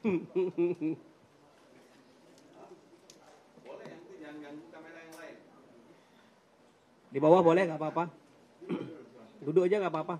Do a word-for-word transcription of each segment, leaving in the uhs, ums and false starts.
Di bawah boleh, nggak apa-apa. Duduk aja nggak apa-apa.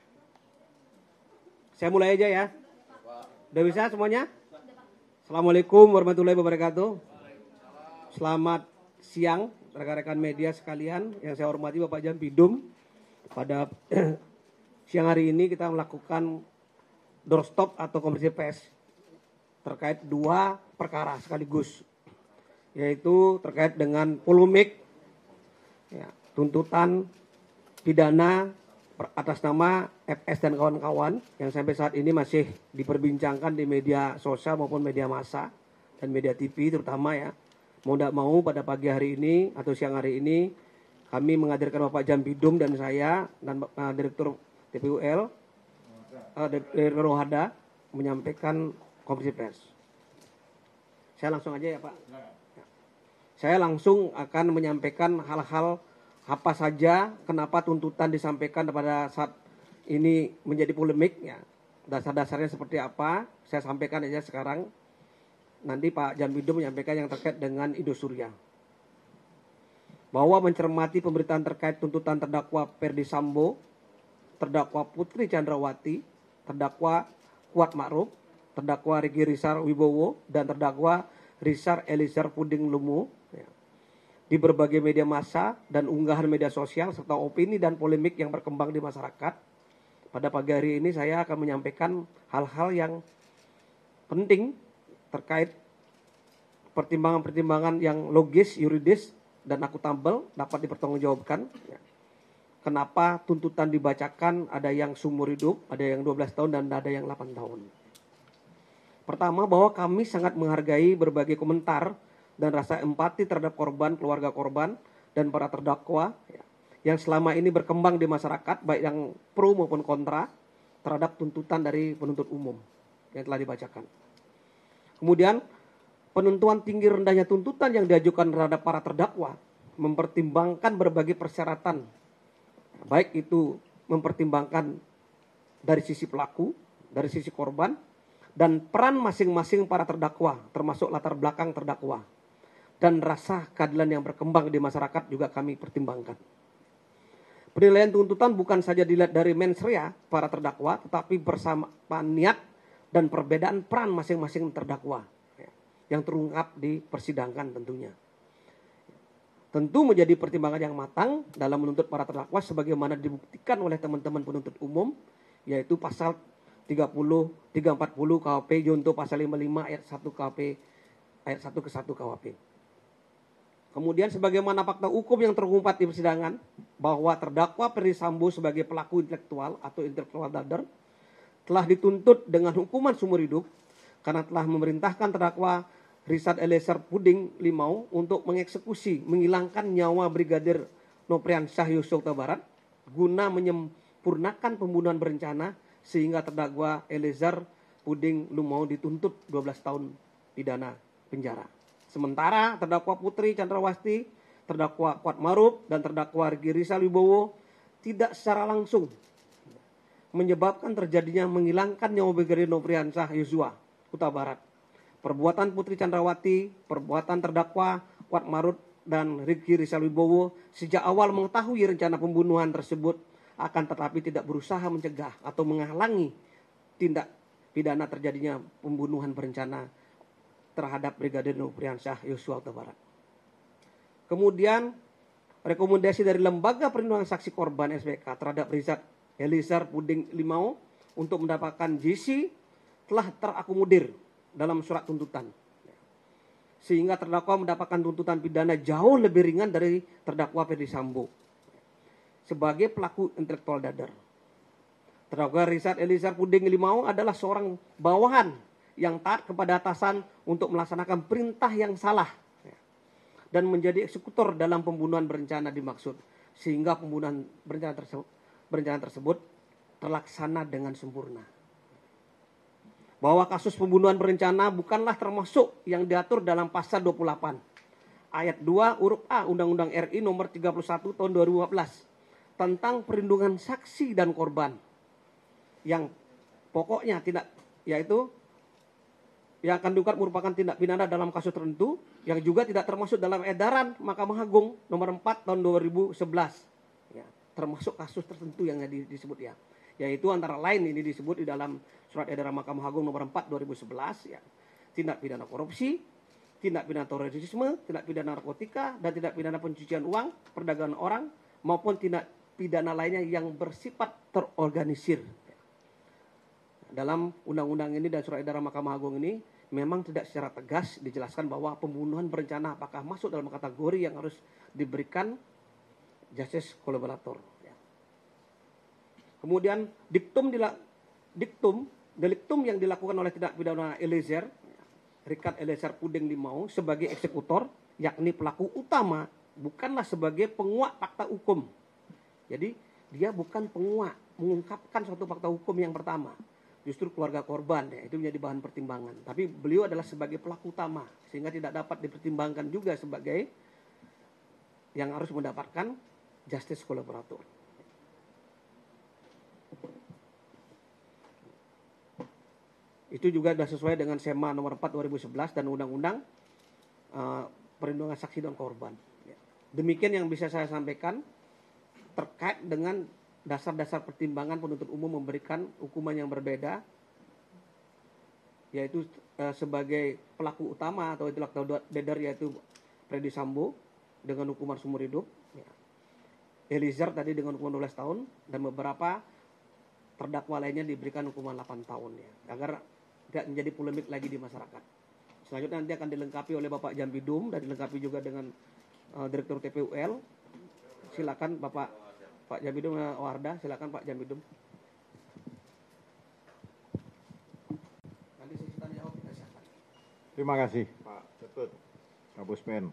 Saya mulai aja ya. Udah bisa semuanya? Assalamualaikum warahmatullahi wabarakatuh. Selamat siang rekan-rekan media sekalian yang saya hormati Bapak Jampidum. Pada siang hari ini kita melakukan doorstop atau konferensi pers terkait dua perkara sekaligus, yaitu terkait dengan polemik ya, tuntutan pidana atas nama F S dan kawan-kawan yang sampai saat ini masih diperbincangkan di media sosial maupun media massa dan media T V terutama ya. Mau tidak mau pada pagi hari ini atau siang hari ini kami menghadirkan Bapak Jampidum dan saya dan uh, Direktur T P U L, uh, Direktur Rohada menyampaikan konferensi pers. Saya langsung aja ya Pak. Ya. Saya langsung akan menyampaikan hal-hal apa saja kenapa tuntutan disampaikan pada saat ini menjadi polemik ya. Dasar-dasarnya seperti apa saya sampaikan aja sekarang. Nanti Pak Jampidum menyampaikan yang terkait dengan Indosuria. Bahwa mencermati pemberitaan terkait tuntutan terdakwa Ferdi Sambo, terdakwa Putri Chandrawati, terdakwa Kuat Ma'ruf, terdakwa Riki Rizal Wibowo, dan terdakwa Rizal Eliezer Puding Lumiu ya, di berbagai media massa dan unggahan media sosial serta opini dan polemik yang berkembang di masyarakat. Pada pagi hari ini saya akan menyampaikan hal-hal yang penting terkait pertimbangan-pertimbangan yang logis, yuridis, dan akuntabel dapat dipertanggungjawabkan. Ya. Kenapa tuntutan dibacakan ada yang seumur hidup, ada yang dua belas tahun, dan ada yang delapan tahun. Pertama, bahwa kami sangat menghargai berbagai komentar dan rasa empati terhadap korban, keluarga korban, dan para terdakwa ya, yang selama ini berkembang di masyarakat, baik yang pro maupun kontra, terhadap tuntutan dari penuntut umum yang telah dibacakan. Kemudian, penentuan tinggi rendahnya tuntutan yang diajukan terhadap para terdakwa mempertimbangkan berbagai persyaratan, baik itu mempertimbangkan dari sisi pelaku, dari sisi korban, dan peran masing-masing para terdakwa, termasuk latar belakang terdakwa, dan rasa keadilan yang berkembang di masyarakat juga kami pertimbangkan. Penilaian tuntutan bukan saja dilihat dari mens rea para terdakwa, tetapi bersama niat dan perbedaan peran masing-masing terdakwa yang terungkap di persidangan tentunya. Tentu menjadi pertimbangan yang matang dalam menuntut para terdakwa sebagaimana dibuktikan oleh teman-teman penuntut umum, yaitu pasal tiga puluh, tiga ratus empat puluh K U H P junto pasal lima puluh lima ayat satu K U H P ayat satu ke satu K U H P. Kemudian sebagaimana fakta hukum yang terungkap di persidangan bahwa terdakwa Ferdi Sambo sebagai pelaku intelektual atau intellectual dader telah dituntut dengan hukuman seumur hidup karena telah memerintahkan terdakwa Rizal Eliezer Puding Lumiu untuk mengeksekusi, menghilangkan nyawa Brigadir Nopriansyah Yosua Huta Barat guna menyempurnakan pembunuhan berencana sehingga terdakwa Eliezer Puding Lumiu dituntut dua belas tahun pidana penjara. Sementara terdakwa Putri Chandrawati, terdakwa Kuat Ma'ruf, dan terdakwa Riki Rizal Wibowo tidak secara langsung menyebabkan terjadinya menghilangkan nyawa Brigadir Nopriansyah Yosua Huta Barat. Perbuatan Putri Chandrawati, perbuatan terdakwa Kuat Ma'ruf dan Riki Rizal Wibowo sejak awal mengetahui rencana pembunuhan tersebut, akan tetapi tidak berusaha mencegah atau menghalangi tindak pidana terjadinya pembunuhan berencana terhadap Brigadir Nopriansyah Yosua Huta Barat. Kemudian rekomendasi dari Lembaga Perlindungan Saksi Korban S P K terhadap Rizal Eliezer Puding Lumiu untuk mendapatkan J C telah terakomodir dalam surat tuntutan, sehingga terdakwa mendapatkan tuntutan pidana jauh lebih ringan dari terdakwa Ferdi Sambo sebagai pelaku intelektual dader. Terdakwa Rizal Eliezer Puding Lumiu adalah seorang bawahan yang taat kepada atasan untuk melaksanakan perintah yang salah dan menjadi eksekutor dalam pembunuhan berencana dimaksud, sehingga pembunuhan berencana tersebut, berencana tersebut terlaksana dengan sempurna. Bahwa kasus pembunuhan berencana bukanlah termasuk yang diatur dalam pasal dua puluh delapan ayat dua huruf A Undang-Undang R I nomor tiga puluh satu tahun dua ribu lima belas tentang perlindungan saksi dan korban, yang pokoknya tidak, yaitu yang akan diungkap merupakan tindak pidana dalam kasus tertentu yang juga tidak termasuk dalam edaran Mahkamah Agung nomor empat tahun dua ribu sebelas. Ya, termasuk kasus tertentu yang disebut ya. Yaitu antara lain ini disebut di dalam surat edaran Mahkamah Agung nomor empat dua ribu sebelas ya. Tindak pidana korupsi, tindak pidana terorisme, tindak pidana narkotika, dan tindak pidana pencucian uang, perdagangan orang, maupun tindak pidana lainnya yang bersifat terorganisir. Dalam undang-undang ini dan surat edaran Mahkamah Agung ini memang tidak secara tegas dijelaskan bahwa pembunuhan berencana apakah masuk dalam kategori yang harus diberikan justice collaborator. Kemudian diktum, diktum deliktum yang dilakukan oleh tindak pidana Eliezer, Richard Eliezer Puding Limau sebagai eksekutor, yakni pelaku utama, bukanlah sebagai penguak fakta hukum. Jadi dia bukan penguak, mengungkapkan suatu fakta hukum yang pertama. Justru keluarga korban ya, itu menjadi bahan pertimbangan. Tapi beliau adalah sebagai pelaku utama, sehingga tidak dapat dipertimbangkan juga sebagai yang harus mendapatkan justice collaborator. Itu juga sudah sesuai dengan S E M A nomor empat dua ribu sebelas dan Undang-Undang uh, Perlindungan Saksi dan Korban. Demikian yang bisa saya sampaikan terkait dengan dasar-dasar pertimbangan penuntut umum memberikan hukuman yang berbeda, yaitu uh, sebagai pelaku utama atau intelektual dader yaitu Freddy Sambo dengan hukuman seumur hidup, ya. Eliezer tadi dengan hukuman dua belas tahun, dan beberapa terdakwa lainnya diberikan hukuman delapan tahun ya, agar tidak menjadi polemik lagi di masyarakat. Selanjutnya nanti akan dilengkapi oleh Bapak Jambidum dan dilengkapi juga dengan uh, Direktur T P U L. Silakan Bapak Pak Jambidum Wardah, silakan Pak Jambidum. Nanti sesi tanya jawab kita siapkan. Terima kasih Pak Ketut, Pak Buspen.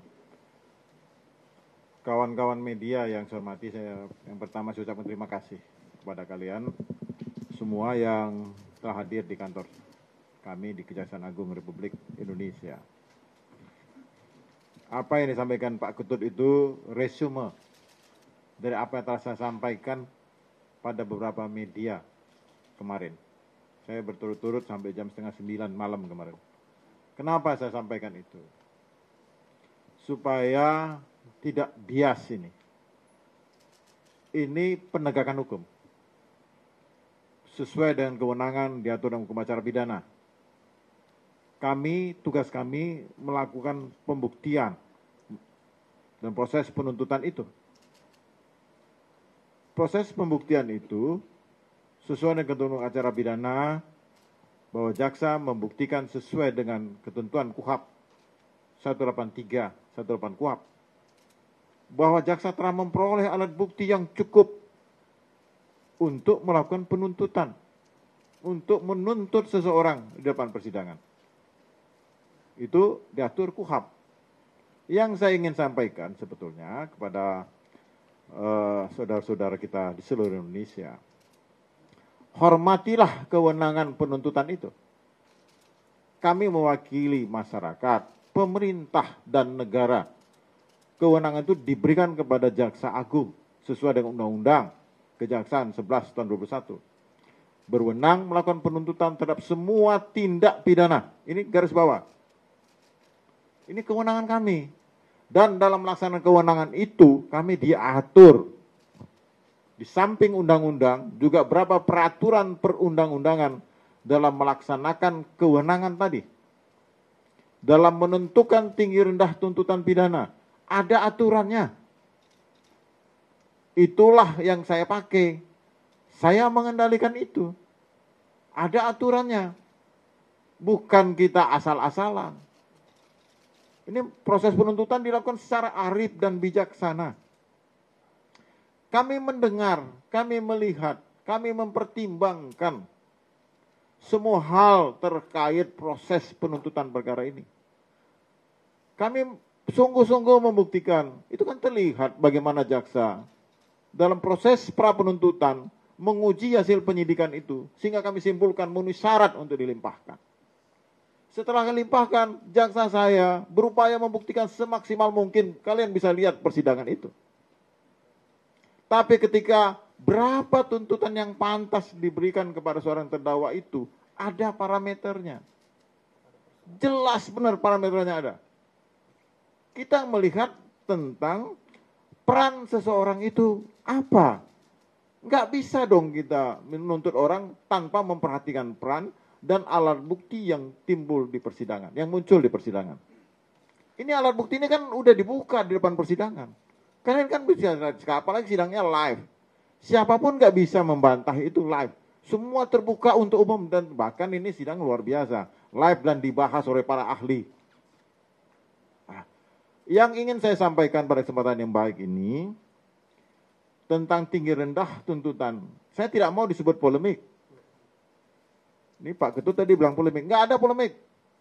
Kawan-kawan media yang saya hormati, saya yang pertama saya ucapkan terima kasih kepada kalian semua yang telah hadir di kantor kami di Kejaksaan Agung Republik Indonesia. Apa yang disampaikan Pak Ketut itu resume dari apa yang telah saya sampaikan pada beberapa media kemarin. Saya berturut-turut sampai jam setengah sembilan malam kemarin. Kenapa saya sampaikan itu? Supaya tidak bias ini. Ini penegakan hukum. Sesuai dengan kewenangan diatur dalam hukum acara pidana. Kami, tugas kami melakukan pembuktian dan proses penuntutan itu. Proses pembuktian itu sesuai dengan ketentuan acara pidana bahwa jaksa membuktikan sesuai dengan ketentuan K U H A P seratus delapan puluh tiga, seratus delapan puluh K U H A P bahwa jaksa telah memperoleh alat bukti yang cukup untuk melakukan penuntutan, untuk menuntut seseorang di depan persidangan. Itu diatur K U H A P. Yang saya ingin sampaikan sebetulnya kepada saudara-saudara uh, kita di seluruh Indonesia, hormatilah kewenangan penuntutan itu. Kami mewakili masyarakat, pemerintah, dan negara. Kewenangan itu diberikan kepada Jaksa Agung sesuai dengan Undang-Undang Kejaksaan sebelas tahun dua ribu satu. Berwenang melakukan penuntutan terhadap semua tindak pidana. Ini garis bawah. Ini kewenangan kami. Dan dalam melaksanakan kewenangan itu, kami diatur. Di samping undang-undang, juga berapa peraturan perundang-undangan dalam melaksanakan kewenangan tadi. Dalam menentukan tinggi rendah tuntutan pidana, ada aturannya. Itulah yang saya pakai. Saya mengendalikan itu. Ada aturannya. Bukan kita asal-asalan. Ini proses penuntutan dilakukan secara arif dan bijaksana. Kami mendengar, kami melihat, kami mempertimbangkan semua hal terkait proses penuntutan perkara ini. Kami sungguh-sungguh membuktikan, itu kan terlihat bagaimana jaksa dalam proses pra penuntutan menguji hasil penyidikan itu, sehingga kami simpulkan memenuhi syarat untuk dilimpahkan. Setelah dilimpahkan, jaksa saya berupaya membuktikan semaksimal mungkin. Kalian bisa lihat persidangan itu. Tapi ketika berapa tuntutan yang pantas diberikan kepada seorang terdakwa itu, ada parameternya. Jelas benar parameternya ada. Kita melihat tentang peran seseorang itu apa. Nggak bisa dong kita menuntut orang tanpa memperhatikan peran dan alat bukti yang timbul di persidangan, yang muncul di persidangan. Ini alat bukti ini kan udah dibuka di depan persidangan. Kalian kan bisa, apalagi sidangnya live. Siapapun nggak bisa membantah itu live. Semua terbuka untuk umum dan bahkan ini sidang luar biasa. Live dan dibahas oleh para ahli. Nah, yang ingin saya sampaikan pada kesempatan yang baik ini, tentang tinggi rendah tuntutan. Saya tidak mau disebut polemik. Ini Pak Ketut tadi bilang polemik. Nggak ada polemik.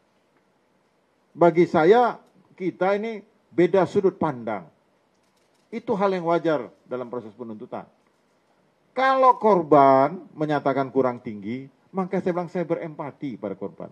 Bagi saya, kita ini beda sudut pandang. Itu hal yang wajar dalam proses penuntutan. Kalau korban menyatakan kurang tinggi, maka saya bilang saya berempati pada korban.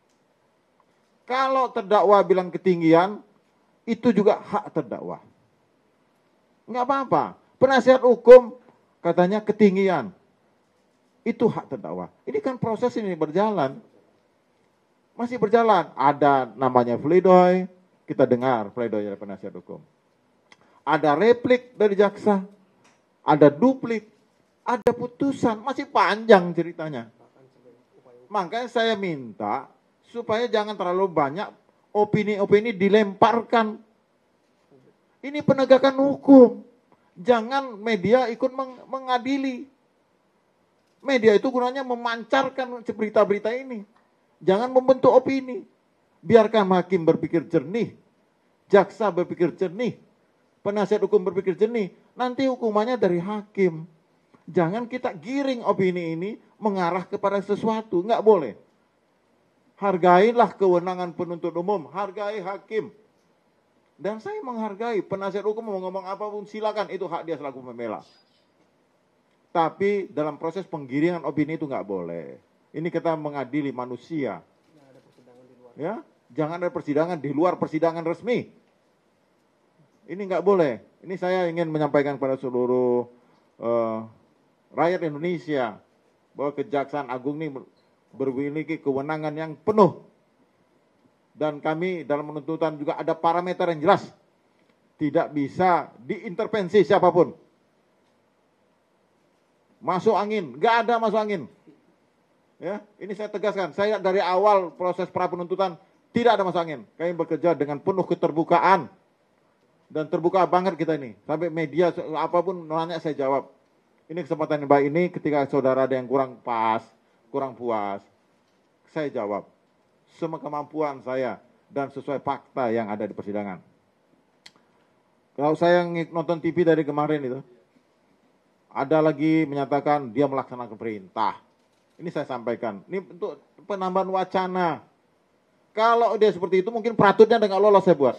Kalau terdakwa bilang ketinggian, itu juga hak terdakwa. Nggak apa-apa. Penasihat hukum katanya ketinggian. Itu hak terdakwa. Ini kan proses ini berjalan. Masih berjalan. Ada namanya pledoi. Kita dengar pledoi dari penasihat hukum. Ada replik dari jaksa. Ada duplik. Ada putusan. Masih panjang ceritanya. Makanya saya minta supaya jangan terlalu banyak opini-opini dilemparkan. Ini penegakan hukum. Jangan media ikut meng mengadili. Media itu gunanya memancarkan berita-berita ini. Jangan membentuk opini. Biarkan hakim berpikir jernih. Jaksa berpikir jernih. Penasihat hukum berpikir jernih. Nanti hukumannya dari hakim. Jangan kita giring opini ini mengarah kepada sesuatu. Nggak boleh. Hargailah kewenangan penuntut umum. Hargai hakim. Dan saya menghargai penasihat hukum mau ngomong apapun silakan, itu hak dia selaku pembela. Tapi dalam proses penggiringan opini itu nggak boleh. Ini kita mengadili manusia. Ya, jangan ada persidangan di luar persidangan resmi. Ini nggak boleh. Ini saya ingin menyampaikan kepada seluruh uh, rakyat Indonesia bahwa Kejaksaan Agung ini memiliki kewenangan yang penuh. Dan kami dalam penuntutan juga ada parameter yang jelas. Tidak bisa diintervensi siapapun. Masuk angin, nggak ada masuk angin. Ya, ini saya tegaskan. Saya dari awal proses pra penuntutan tidak ada masuk angin. Kami bekerja dengan penuh keterbukaan. Dan terbuka banget kita ini. Sampai media apapun nanya saya jawab. Ini kesempatan yang baik ini ketika saudara ada yang kurang pas, kurang puas. Saya jawab. Semua kemampuan saya dan sesuai fakta yang ada di persidangan. Kalau saya nonton T V dari kemarin itu, ada lagi menyatakan dia melaksanakan perintah. Ini saya sampaikan. Ini untuk penambahan wacana. Kalau dia seperti itu mungkin peratutnya dengan lolos saya buat.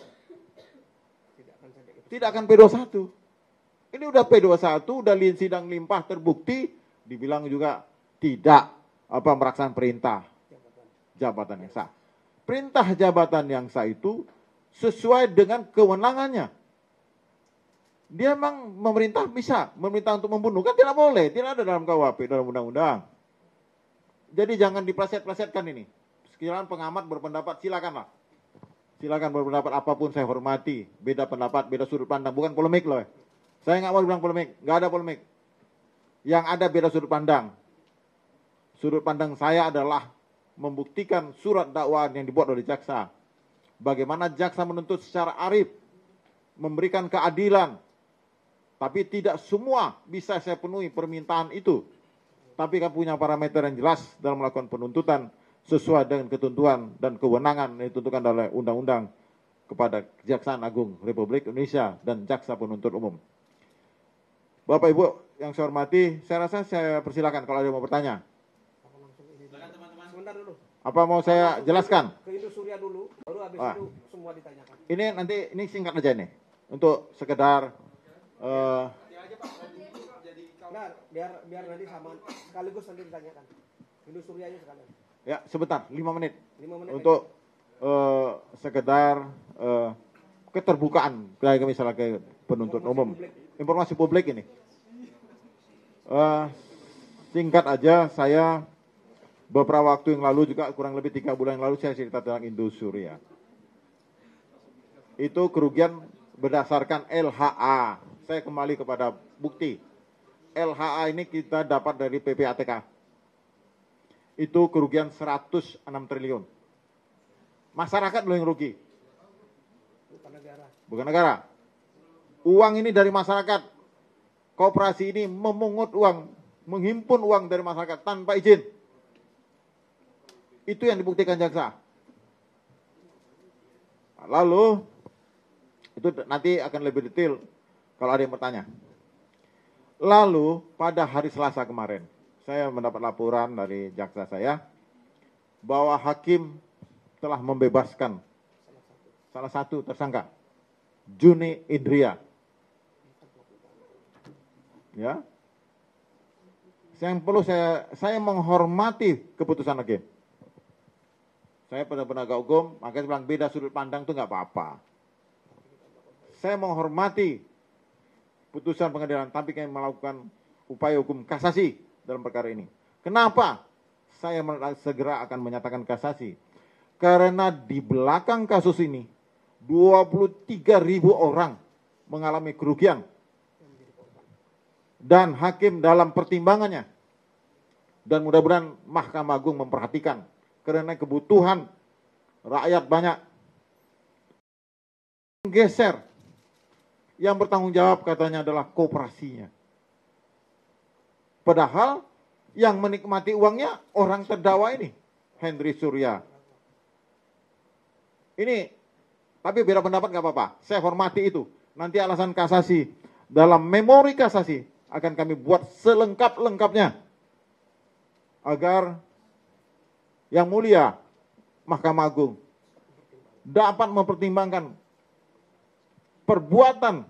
Tidak akan P dua puluh satu. Ini udah P dua puluh satu, udah sidang limpah terbukti, dibilang juga tidak apa melaksanakan perintah. Jabatan yang sah. Perintah jabatan yang sah itu sesuai dengan kewenangannya. Dia memang memerintah bisa, memerintah untuk membunuh. Kan tidak boleh, tidak ada dalam K U H P, dalam undang-undang. Jadi jangan dipleset-plesetkan ini. Sekiranya pengamat berpendapat, silakanlah. Silakan berpendapat apapun, saya hormati. Beda pendapat, beda sudut pandang. Bukan polemik loh. Saya nggak mau bilang polemik, nggak ada polemik. Yang ada beda sudut pandang. Sudut pandang saya adalah membuktikan surat dakwaan yang dibuat oleh jaksa. Bagaimana jaksa menuntut secara arif, memberikan keadilan. Tapi tidak semua bisa saya penuhi permintaan itu. Tapi kan punya parameter yang jelas dalam melakukan penuntutan sesuai dengan ketentuan dan kewenangan yang ditentukan oleh undang-undang kepada Kejaksaan Agung Republik Indonesia dan Jaksa Penuntut Umum. Bapak Ibu yang saya hormati, saya rasa saya persilakan kalau ada yang mau bertanya. Apa mau saya jelaskan? Ke Indosuria dulu, baru habis ah. itu semua ditanyakan. Ini nanti ini singkat aja nih, untuk sekedar. Uh, nah, biar biar nanti sama sekaligus nanti ditanyakan. Indosurianya sekalian. Ya, sebentar, lima menit. lima menit untuk uh, sekedar uh, keterbukaan kayak misalnya ke penuntut informasi umum, publik. Informasi publik ini. Uh, singkat aja, saya Beberapa waktu yang lalu juga, kurang lebih tiga bulan yang lalu, saya cerita tentang Indosuria. Itu kerugian berdasarkan L H A. Saya kembali kepada bukti. L H A ini kita dapat dari P P A T K. Itu kerugian seratus enam triliun. Masyarakat loh yang rugi. Bukan negara. Bukan negara. Uang ini dari masyarakat. Koperasi ini memungut uang, menghimpun uang dari masyarakat tanpa izin. Itu yang dibuktikan jaksa. Lalu, itu nanti akan lebih detail kalau ada yang bertanya. Lalu, pada hari Selasa kemarin, saya mendapat laporan dari jaksa saya bahwa hakim telah membebaskan salah satu tersangka, Juni Indria. Ya, yang perlu saya saya menghormati keputusan hakim. Saya pada penegak hukum, makanya bilang beda sudut pandang itu nggak apa-apa. Saya menghormati putusan pengadilan, tapi kami melakukan upaya hukum kasasi dalam perkara ini. Kenapa saya segera akan menyatakan kasasi? Karena di belakang kasus ini dua puluh tiga ribu orang mengalami kerugian. Dan hakim dalam pertimbangannya, dan mudah-mudahan Mahkamah Agung memperhatikan, karena kebutuhan rakyat banyak, geser. Yang bertanggung jawab katanya adalah koperasinya. Padahal yang menikmati uangnya orang terdakwa ini, Henry Surya. Ini, tapi beda pendapat gak apa-apa. Saya hormati itu. Nanti alasan kasasi, dalam memori kasasi akan kami buat selengkap-lengkapnya. Agar yang mulia Mahkamah Agung dapat mempertimbangkan perbuatan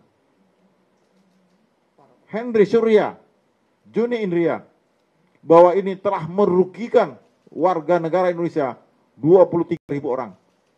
Henry Surya, Juni Indria, bahwa ini telah merugikan warga negara Indonesia dua puluh tiga ribu orang.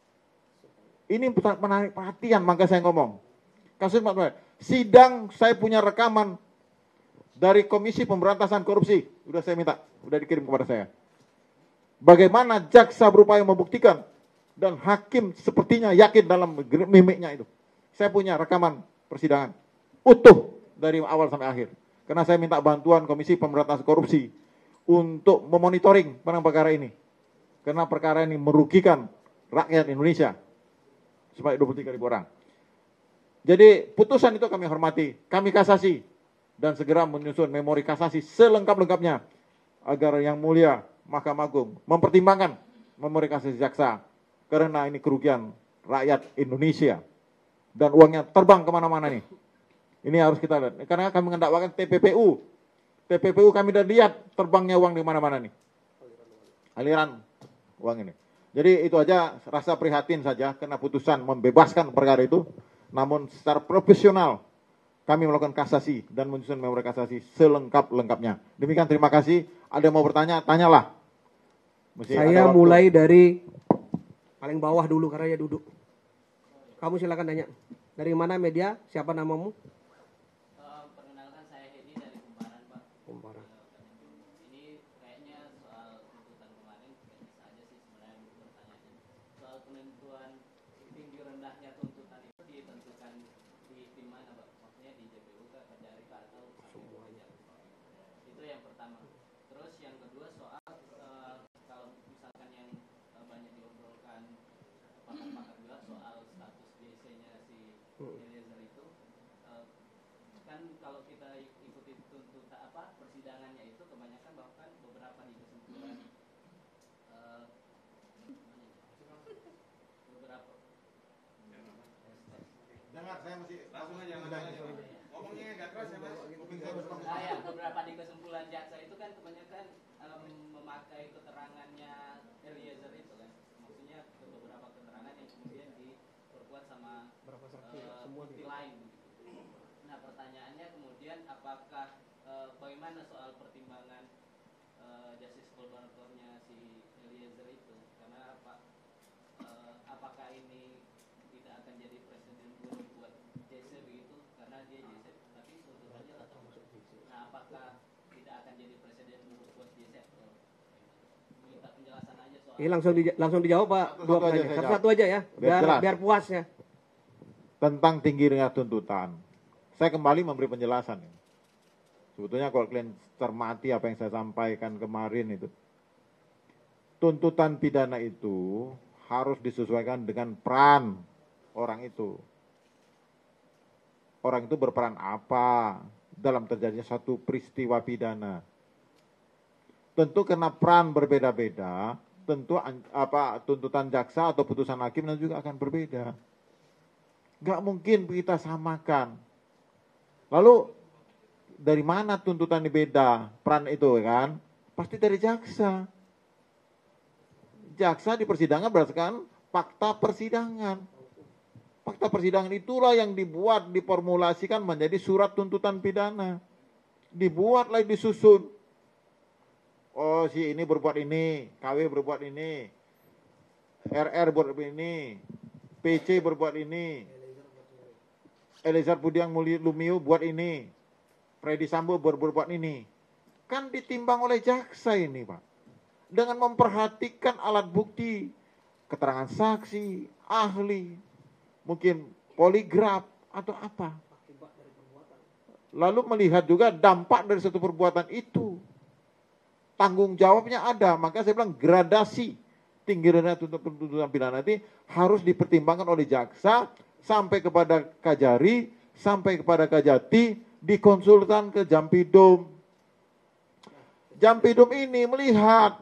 Ini menarik perhatian, maka saya ngomong. Kasus sidang saya punya rekaman dari Komisi Pemberantasan Korupsi, udah saya minta, udah dikirim kepada saya. Bagaimana jaksa berupaya membuktikan dan hakim sepertinya yakin dalam mimiknya itu. Saya punya rekaman persidangan utuh dari awal sampai akhir. Karena saya minta bantuan Komisi Pemberantasan Korupsi untuk memonitoring perkara ini. Karena perkara ini merugikan rakyat Indonesia sebanyak dua puluh tiga ribu orang. Jadi putusan itu kami hormati, kami kasasi, dan segera menyusun memori kasasi selengkap-lengkapnya agar yang mulia Mahkamah Agung mempertimbangkan memori kasasi jaksa, karena ini kerugian rakyat Indonesia dan uangnya terbang kemana-mana nih. Ini harus kita lihat, karena kami mendakwakan T P P U. T P P U kami sudah lihat terbangnya uang di mana-mana nih. Aliran uang ini. Jadi itu aja, rasa prihatin saja karena putusan membebaskan perkara itu. Namun secara profesional kami melakukan kasasi dan menyusun memori kasasi selengkap-lengkapnya. Demikian, terima kasih. Ada yang mau bertanya, tanyalah. Mesti Saya mulai dari paling bawah dulu karena ya duduk. Kamu silakan tanya. Dari mana media? Siapa namamu? Uh, perkenalkan saya Hedi dari Kumparan, Pak. Kumparan. Ini kayaknya soal tuntutan kemarin biasa aja sih sebenarnya pertanyaannya. Soal penentuan tinggi rendahnya tuntutan itu ditentukan di di mana, Pak? Maksudnya di J P U kah, Kejari kah, atau semuanya? Itu yang pertama. Terus yang kedua soal uh, kalau misalkan yang uh, banyak diobrolkan pakar-pakar juga soal status D C-nya si Eliezer itu, uh, kan kalau kita ikuti tuntutan apa persidangannya itu kebanyakan bahkan beberapa di kesimpulan uh, beberapa Dengar, saya masih langsung aja ngomongnya agak keras ya Mas. nah, ya, beberapa di kesimpulan jaksa itu kan kebanyakan um, memakai keterangannya Eliezer itu kan, maksudnya ke beberapa keterangan yang kemudian diperkuat sama Berapa saksi? uh, Semua bukti dia. lain. Nah pertanyaannya kemudian apakah uh, bagaimana soal pertimbangan uh, justice collaboratornya si Eliezer itu, karena apa? Uh, apakah ini tidak akan jadi presiden buruk buat J C begitu, karena dia J C tapi tuntutannya tetap masuk J C. Nah apakah tidak akan jadi presiden buruk buat J C? Minta penjelasan aja soal Ini langsung di, langsung dijawab Pak. Satu-satu Dua aja pertanyaan. saya Satu-satu aja ya. Biar Biar jelas. biar puas ya. Tentang tingginya tuntutan. Saya kembali memberi penjelasan. Sebetulnya kalau kalian cermati apa yang saya sampaikan kemarin itu. Tuntutan pidana itu harus disesuaikan dengan peran orang itu. Orang itu berperan apa dalam terjadinya satu peristiwa pidana. Tentu karena peran berbeda-beda, tentu apa tuntutan jaksa atau putusan hakim nanti juga akan berbeda. Nggak mungkin kita samakan. Lalu dari mana tuntutan ini beda peran itu kan? Pasti dari jaksa. Jaksa di persidangan berdasarkan fakta persidangan. Fakta persidangan itulah yang dibuat, diformulasikan menjadi surat tuntutan pidana. Dibuatlah, disusun. Oh, si ini berbuat ini, K W berbuat ini, R R berbuat ini, P C berbuat ini, Eliezer Budiang Lumiu buat ini, Freddy Sambo berbuat ini. Kan ditimbang oleh jaksa ini, Pak. Dengan memperhatikan alat bukti, keterangan saksi, ahli, mungkin poligraf atau apa. Lalu melihat juga dampak dari satu perbuatan itu. Tanggung jawabnya ada, maka saya bilang gradasi tinggi rendah tuntutan pidana nanti harus dipertimbangkan oleh jaksa sampai kepada Kajari, sampai kepada Kajati, dikonsultan ke Jampidum. Jampidum ini melihat,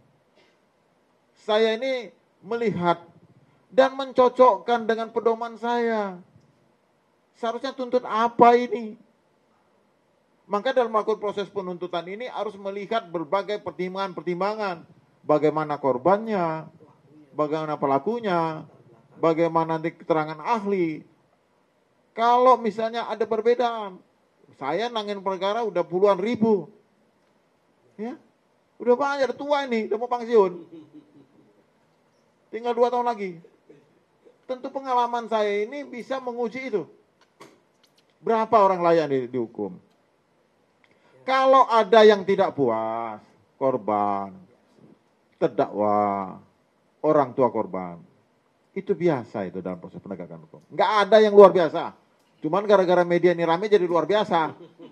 saya ini melihat dan mencocokkan dengan pedoman saya. Seharusnya tuntut apa ini? Maka dalam melakukan proses penuntutan ini harus melihat berbagai pertimbangan-pertimbangan. Bagaimana korbannya, bagaimana pelakunya, bagaimana nanti keterangan ahli. Kalau misalnya ada perbedaan, saya nangin perkara udah puluhan ribu. Ya, udah banyak, udah tua ini, udah mau pensiun. Tinggal dua tahun lagi. Tentu pengalaman saya ini bisa menguji itu. Berapa orang layak di, dihukum? Kalau ada yang tidak puas, korban, terdakwa, orang tua korban, itu biasa itu dalam proses penegakan hukum. Nggak ada yang luar biasa. Cuman gara-gara media ini rame jadi luar biasa.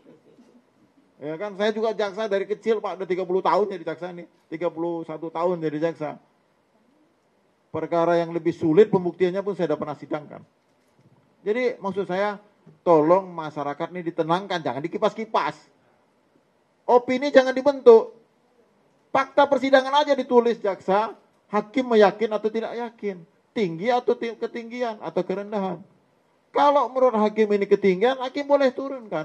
Ya kan, saya juga jaksa dari kecil Pak, udah tiga puluh tahun jadi jaksa nih, tiga puluh satu tahun jadi jaksa. Perkara yang lebih sulit pembuktiannya pun saya udah pernah sidangkan. Jadi maksud saya, tolong masyarakat ini ditenangkan, jangan dikipas-kipas. Opini jangan dibentuk. Fakta persidangan aja ditulis jaksa, hakim meyakin atau tidak yakin, tinggi atau ketinggian atau kerendahan. Kalau menurut hakim ini ketinggian, hakim boleh turunkan.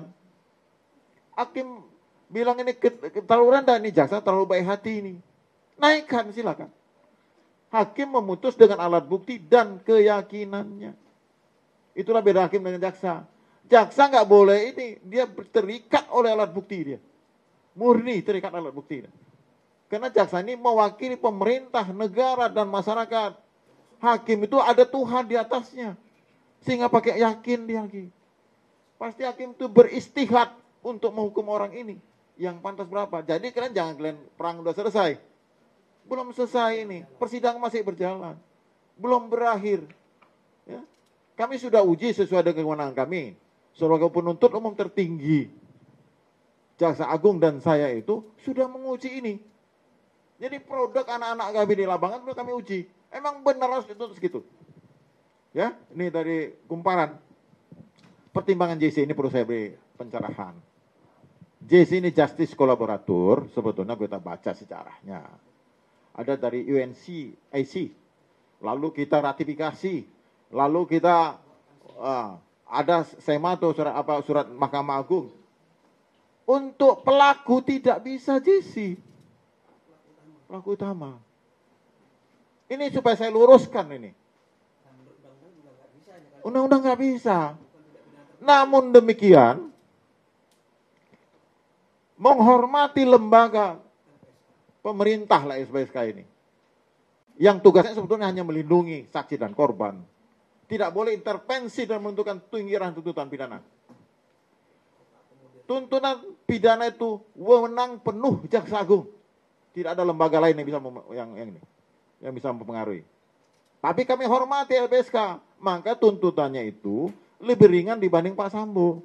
Hakim bilang ini terlalu rendah, ini jaksa terlalu baik hati ini. Naikkan, silakan. Hakim memutus dengan alat bukti dan keyakinannya. Itulah beda hakim dengan jaksa. Jaksa nggak boleh ini, dia terikat oleh alat bukti dia. Murni terikat alat bukti. Karena jaksa ini mewakili pemerintah, negara, dan masyarakat. Hakim itu ada Tuhan di atasnya. Sehingga pakai yakin dia. Pasti hakim itu beristihad untuk menghukum orang ini. Yang pantas berapa. Jadi kalian jangan kalian perang udah selesai. Belum selesai ini. Persidangan masih berjalan. Belum berakhir. Ya. Kami sudah uji sesuai dengan kewenangan kami. Sebagai penuntut umum tertinggi. Jaksa Agung dan saya itu sudah menguji ini. Jadi produk anak-anak kami di lapangan sudah kami uji. Emang benar harus dituntut segitu. Ya, ini dari kumparan. Pertimbangan J C ini perlu saya beri pencerahan. J C ini Justice Kolaborator, sebetulnya kita baca sejarahnya. Ada dari U N C, I C. Lalu kita ratifikasi. Lalu kita uh, ada SEMA atau surat apa surat Mahkamah Agung. Untuk pelaku tidak bisa J C. Pelaku utama. Ini supaya saya luruskan ini. Undang-undang nggak bisa. Namun demikian, menghormati lembaga pemerintah lah L P S K ini. Yang tugasnya sebetulnya hanya melindungi saksi dan korban. Tidak boleh intervensi dan menentukan tinggiran tuntutan pidana. Tuntutan pidana itu wewenang penuh Jaksa Agung. Tidak ada lembaga lain yang bisa mem- yang yang ini yang bisa mempengaruhi. Tapi kami hormati L P S K, maka tuntutannya itu lebih ringan dibanding Pak Sambo.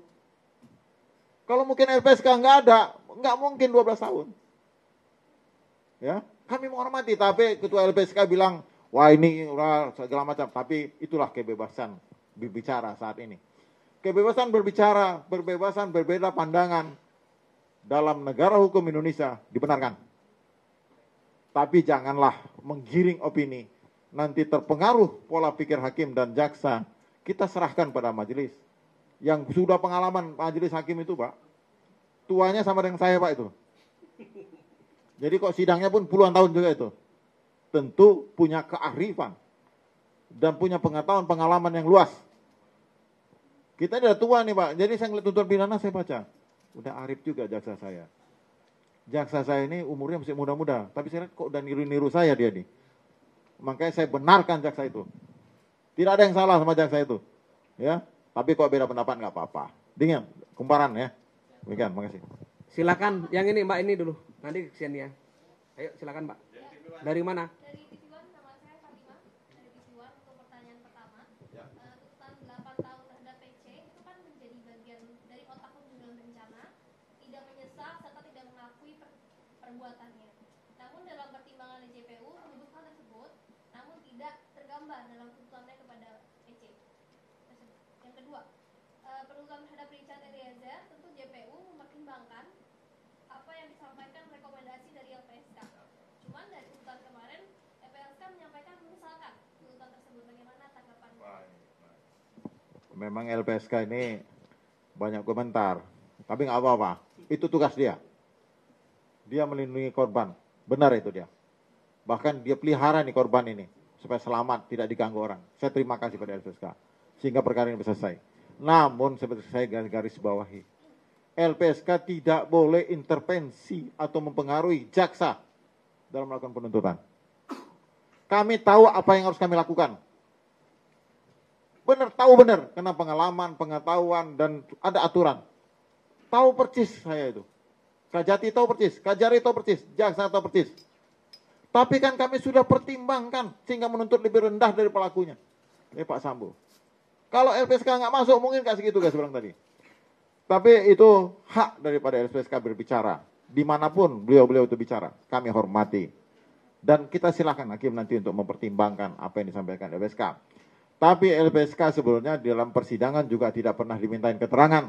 Kalau mungkin L P S K nggak ada, nggak mungkin dua belas tahun. Ya, kami menghormati, tapi ketua L P S K bilang, wah ini udah segala macam. Tapi itulah kebebasan berbicara saat ini. Kebebasan berbicara, berbebasan berbeda pandangan dalam negara hukum Indonesia dibenarkan. Tapi janganlah menggiring opini, nanti terpengaruh pola pikir hakim dan jaksa. Kita serahkan pada majelis. Yang sudah pengalaman majelis hakim itu, Pak, tuanya sama dengan saya, Pak, itu. Jadi kok sidangnya pun puluhan tahun juga itu. Tentu punya kearifan dan punya pengetahuan pengalaman yang luas. Kita udah tua nih, Pak. Jadi saya ngeliat tuntutan pidana, saya baca. Udah arif juga jaksa saya. Jaksa saya ini umurnya masih muda-muda, tapi saya lihat kok udah niru-niru saya dia nih. Makanya saya benarkan jaksa itu. Tidak ada yang salah sama jaksa itu. Ya, tapi kok beda pendapat nggak apa-apa. Dingin, kumparan ya. Demikian, makasih. Silakan, yang ini Mbak ini dulu. Nanti kesian ya. Ayo silakan Mbak. Dari mana? Dari T V One, nama saya Fatima. Dari T V One untuk pertanyaan pertama. Ya. Eh, tuntutan delapan tahun terhadap P C itu kan menjadi bagian dari otak pembunuhan berencana, tidak menyesal serta tidak mengakui per- perbuatannya. Namun dalam pertimbangan D J P U menuduh hal tersebut, namun tidak tergambar dalam tuntutannya kepada P C tersebut. Yang kedua, eh, penuntutan terhadap Richard Eliezer tentu J P U mempertimbangkan apa yang disampaikan rekomendasi dari L P S K. Cuman dari tuntutan kemarin L P S K menyampaikan menyesalkan tuntutan tersebut. Bagaimana tanggapan? Memang L P S K ini banyak komentar, tapi nggak apa-apa. Itu tugas dia. Dia melindungi korban. Benar itu dia. Bahkan dia pelihara nih korban ini supaya selamat, tidak diganggu orang. Saya terima kasih pada L P S K sehingga perkara ini bisa selesai. Namun seperti saya garis bawahi, L P S K tidak boleh intervensi atau mempengaruhi jaksa dalam melakukan penuntutan. Kami tahu apa yang harus kami lakukan. Benar, tahu benar, karena pengalaman, pengetahuan, dan ada aturan. Tahu persis saya itu. Kajati tahu persis, Kajari tahu persis, jaksa tahu persis. Tapi kan kami sudah pertimbangkan sehingga menuntut lebih rendah dari pelakunya. Ini Pak Sambo. Kalau L P S K nggak masuk, mungkin nggak segitu guys bilang tadi. Tapi itu hak daripada L P S K berbicara. Dimanapun beliau-beliau itu bicara, kami hormati. Dan kita silakan hakim nanti untuk mempertimbangkan apa yang disampaikan L P S K. Tapi L P S K sebelumnya dalam persidangan juga tidak pernah dimintain keterangan.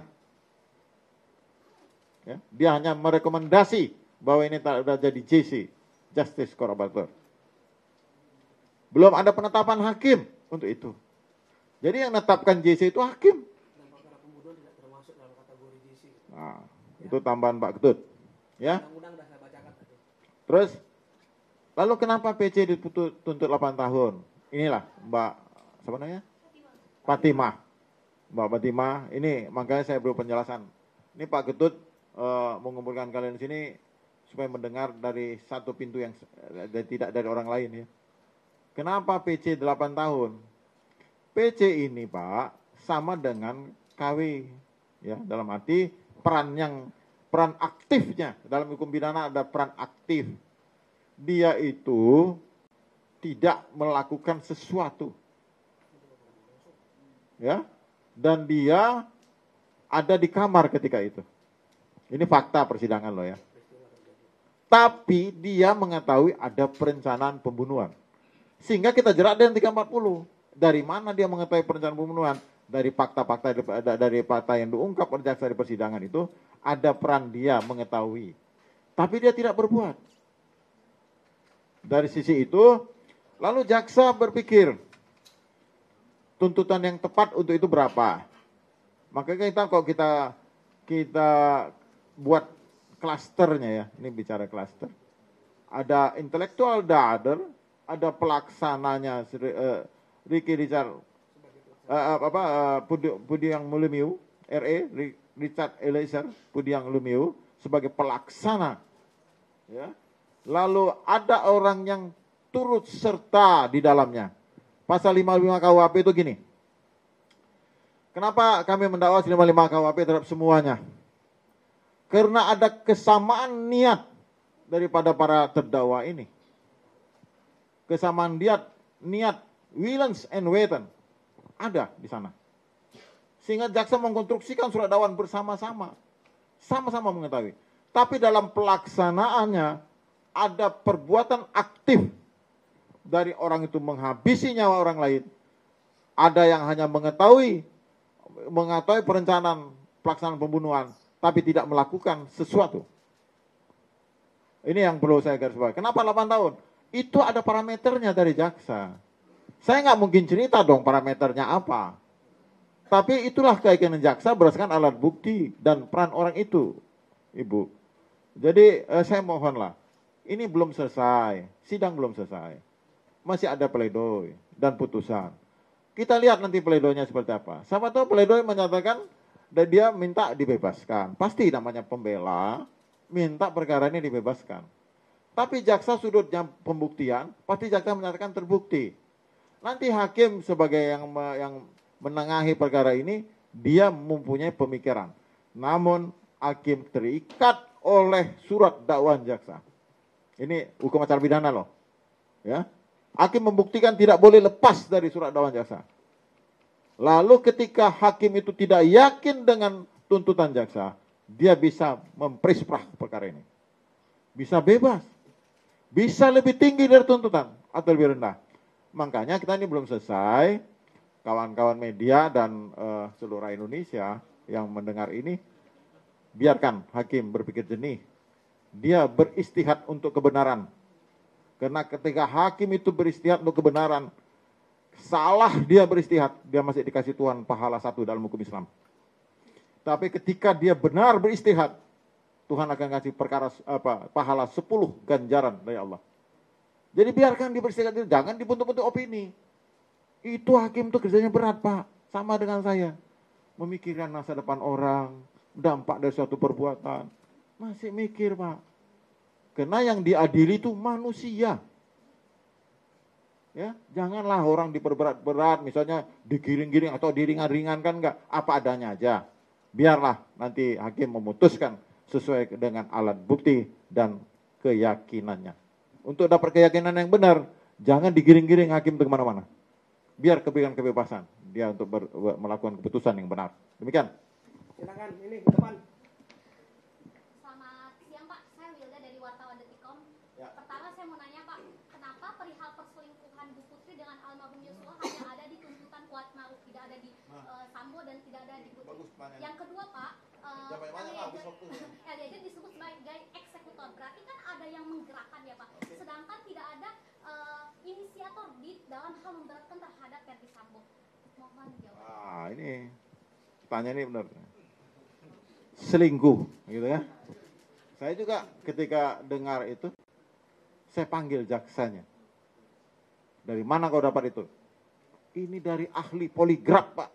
Ya, dia hanya merekomendasi bahwa ini tak sudah jadi J C, Justice Collaborator. Belum ada penetapan hakim untuk itu. Jadi yang menetapkan J C itu hakim. Dan perkara pembunuhan tidak termasuk dalam kategori J C. Nah, itu tambahan Pak Ketut. Ya. Undang-undang sudah saya bacakan tadi. Terus, lalu kenapa P C dituntut delapan tahun? Inilah Mbak, siapa namanya? Fatimah. Mbak Fatimah, ini makanya saya beri penjelasan. Ini Pak Ketut uh, mengumpulkan kalian di sini supaya mendengar dari satu pintu yang uh, tidak dari orang lain ya. Kenapa P C delapan tahun? P C ini Pak sama dengan K W ya, dalam arti peran yang peran aktifnya dalam hukum pidana ada peran aktif. Dia itu tidak melakukan sesuatu. Ya. Dan dia ada di kamar ketika itu. Ini fakta persidangan loh ya. Tapi dia mengetahui ada perencanaan pembunuhan. Sehingga kita jerat dengan tiga empat puluh. Dari mana dia mengetahui perencanaan pembunuhan? Dari fakta-fakta dari fakta yang diungkap oleh jaksa di persidangan itu ada peran dia mengetahui. Tapi dia tidak berbuat. Dari sisi itu, lalu jaksa berpikir tuntutan yang tepat untuk itu berapa? Maka kita kalau kita kita buat klasternya ya, ini bicara klaster. Ada intellectual dader, ada pelaksananya uh, Ricky Richard uh, apa uh, Pudiang Lumiu, R E Richard Eliezer Pudiang Lumiu sebagai pelaksana. Ya. Lalu ada orang yang turut serta di dalamnya. Pasal lima puluh lima K U H P itu gini. Kenapa kami mendakwa lima puluh lima K U H P terhadap semuanya? Karena ada kesamaan niat daripada para terdakwa ini. Kesamaan niat, niat, willens and weten ada di sana. Sehingga jaksa mengkonstruksikan surat dakwaan bersama-sama. Sama-sama mengetahui. Tapi dalam pelaksanaannya ada perbuatan aktif dari orang itu menghabisi nyawa orang lain. Ada yang hanya mengetahui mengetahui perencanaan pelaksanaan pembunuhan, tapi tidak melakukan sesuatu. Ini yang perlu saya garis bawahi. Kenapa delapan tahun? Itu ada parameternya dari jaksa. Saya nggak mungkin cerita dong parameternya apa. Tapi itulah keyakinan jaksa berdasarkan alat bukti dan peran orang itu, Ibu. Jadi eh, saya mohonlah, ini belum selesai, sidang belum selesai. Masih ada pledoi dan putusan. Kita lihat nanti pledoinya seperti apa. Siapa tahu pledoi menyatakan dan dia minta dibebaskan. Pasti namanya pembela minta perkara ini dibebaskan. Tapi jaksa sudutnya pembuktian, pasti jaksa menyatakan terbukti. Nanti hakim sebagai yang yang menengahi perkara ini, dia mempunyai pemikiran. Namun hakim terikat oleh surat dakwaan jaksa. Ini hukum acara pidana loh. Ya. Hakim membuktikan tidak boleh lepas dari surat dakwaan jaksa. Lalu ketika hakim itu tidak yakin dengan tuntutan jaksa, dia bisa memprisprah perkara ini. Bisa bebas. Bisa lebih tinggi dari tuntutan atau lebih rendah. Makanya kita ini belum selesai. Kawan-kawan media dan uh, seluruh Indonesia yang mendengar ini, biarkan hakim berpikir jernih. Dia beristihad untuk kebenaran. Karena ketika hakim itu beristihad untuk kebenaran, salah dia beristihad, dia masih dikasih Tuhan pahala satu dalam hukum Islam. Tapi ketika dia benar beristihad, Tuhan akan kasih perkara apa pahala sepuluh ganjaran dari Allah. Jadi biarkan dia beristihad, jangan dibentuk-bentuk opini. Itu hakim tuh kerjanya berat, Pak. Sama dengan saya. Memikirkan masa depan orang, dampak dari suatu perbuatan. Masih mikir, Pak. Karena yang diadili itu manusia. Ya, janganlah orang diperberat-berat, misalnya digiring-giring atau diringan-ringankan, enggak. Apa adanya aja. Biarlah nanti hakim memutuskan sesuai dengan alat bukti dan keyakinannya. Untuk dapat keyakinan yang benar, jangan digiring-giring hakim ke mana-mana. Biar keberikan kebebasan dia untuk ber, melakukan keputusan yang benar. Demikian. Silakan ini ke depan. Selamat siang Pak, saya Wilda dari wartawan detik titik com. Ya. Pertama saya mau nanya Pak, kenapa perihal perselingkuhan Bu Putri dengan almarhum Yosua hanya ada di tuntutan Kuat Ma'ruf, tidak ada di uh, Sambo dan tidak ada di Putri. Yang kedua Pak, uh, Eliezer disebut sebagai eksekutor, berarti kan ada yang menggerakkan ya Pak. Okay. Sedangkan tidak ada uh, inisiator di dalam hal memberatkan terhadap Verdi Sambo. Mohon dijawab. Ah, ini pertanyaan ini benar. Selingkuh, gitu ya. Saya juga ketika dengar itu, saya panggil jaksanya. Dari mana kau dapat itu? Ini dari ahli poligraf, Pak.